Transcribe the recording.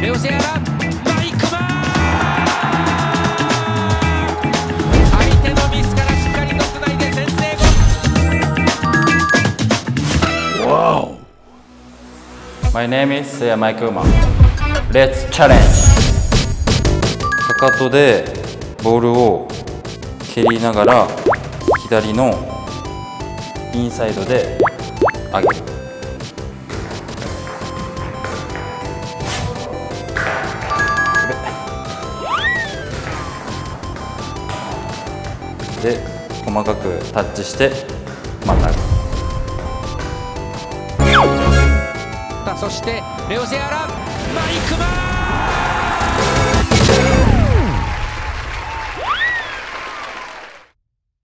レオセアラ、マイクマン、相手のミスからしっかりとつないで先制ゴール。 Wow! My name is Mike Uma. Let's challenge! かかとでボールを蹴りながら左のインサイドで上げる。で細かくタッチしてまた上げる。 そしてレオセアラ、マイクマン。